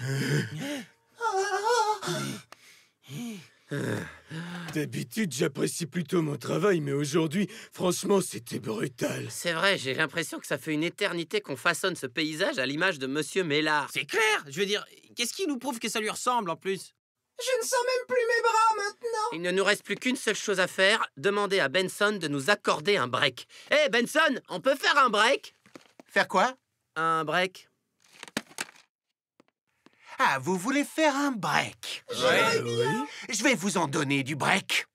D'habitude, j'apprécie plutôt mon travail, mais aujourd'hui, franchement, c'était brutal. C'est vrai, j'ai l'impression que ça fait une éternité qu'on façonne ce paysage à l'image de Monsieur Mélard. C'est clair. Je veux dire, qu'est-ce qui nous prouve que ça lui ressemble en plus? Je ne sens même plus mes bras maintenant. Il ne nous reste plus qu'une seule chose à faire, demander à Benson de nous accorder un break. Hé, Benson, on peut faire un break? Faire quoi? Un break? Ah, vous voulez faire un break? Oui. Je vais vous en donner du break.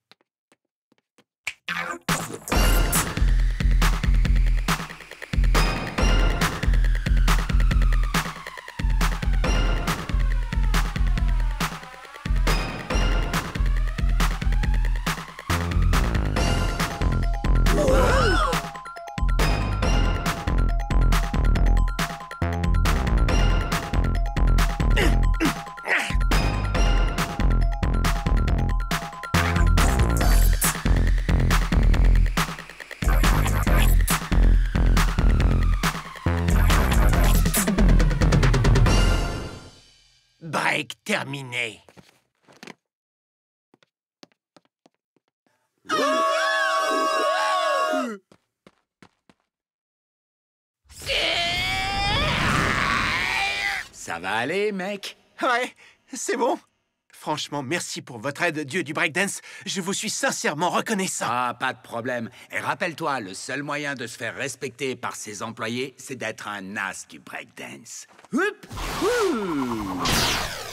Break terminé. Ça va aller, mec? Ouais, c'est bon. Franchement, merci pour votre aide, dieu du breakdance. Je vous suis sincèrement reconnaissant. Ah, pas de problème. Et rappelle-toi, le seul moyen de se faire respecter par ses employés, c'est d'être un as du breakdance. Houp! Ouh!